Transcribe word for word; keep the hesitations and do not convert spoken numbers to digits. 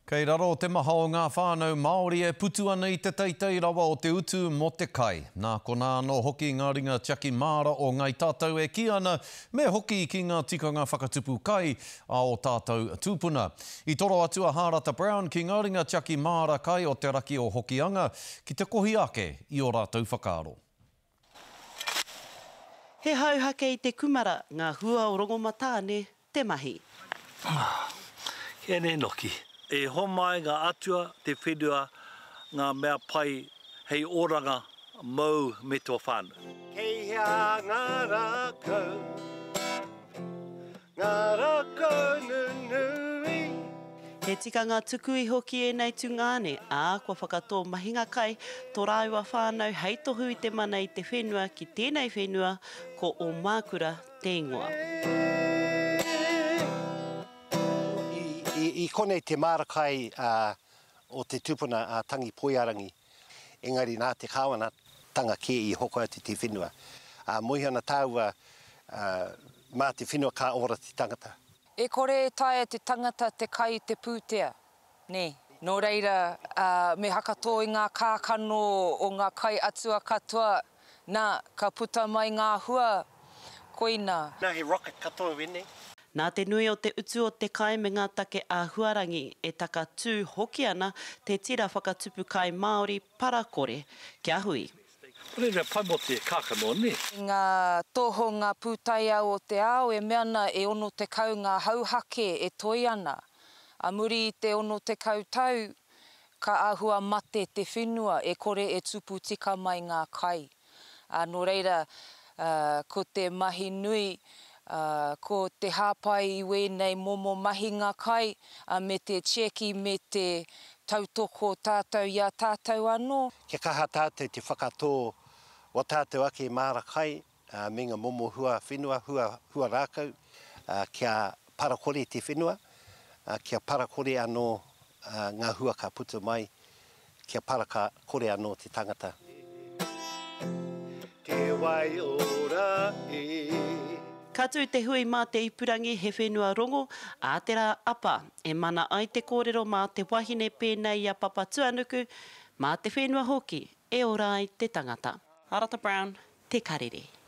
Kei raro te maha o ngā whānau Māori e putu ana i te teitei rawa o te utu mo te kai. Nā kona anō hoki ngā ringa tiaki māra o ngai tātou e ki ana, me hoki ki ngā tikanga whakatupu kai a o tātou tūpuna. I toro atu a Hārata Brown ki ngā ringa tiaki māra kai o te raki o Hokianga, ki te kohi ake i o rātou whakaaro. He hauhake i te kumara, ngā hua o rongomatāne, te mahi. Kia ne noki. E homai ngā atua, te whenua, ngā mea pai, hei oranga, mau me tō whānau. Kei hea ngā rākau, ngā rākau nunui. He tikanga tukui hoki e nei tungane, ā kua whakatō mahinga kai, tō rāua whānau hei tohu i te mana i te whenua ki tēnei whenua, ko o mākura te ingoa. I, i konei te marakai uh, o te tupuna a uh, tangi poiarangi, engari nā te kāwana tanga ke i hoko atu te whenua. Uh, Moihana tāua uh, mā te whenua ka ora te tangata. E kore e taia te tangata te kai te pūtea, ne? Nō reira, uh, me hakatō i ngā kākano o ngā kai atua katoa, nā, ka puta mai ngā hua, koina. Nā he rocket katoa wene. Nā te nui o te utu o te kai me ngā take a huarangi e taka tū hoki ana te tira whakatupu kai Māori parakore kia hui. Reira pai mo te kākano, ne? Ngā toho ngā pūtaia o te ao e meana e ono te kau ngā hauhake e toi ana. A muri i te ono te kau tau, ka ahua mate te whenua e kore e tupu tika mai ngā kai. A no reira, uh, ko te mahi nui, Uh, ko te hāpai i wēnei momo mahi ngā kai, uh, me te cheki, me te tautoko tātou ia tātou anō. Kia kaha tātou te whakatō o tātou ake māra kai, uh, me ngā momo hua whenua, hua, hua rākau, uh, kia parakore te whenua, uh, kia parakore anō uh, ngā hua ka putu mai, kia parakore anō te tangata. Te wai ora e... Katu te hui mā te ipurangi he whenua rongo, a te rā apa e mana ai te kōrero mā te wahine pēnei a papa tuanuku, mā te whenua hoki e ora ai te tangata. Hārata Brown, te karere.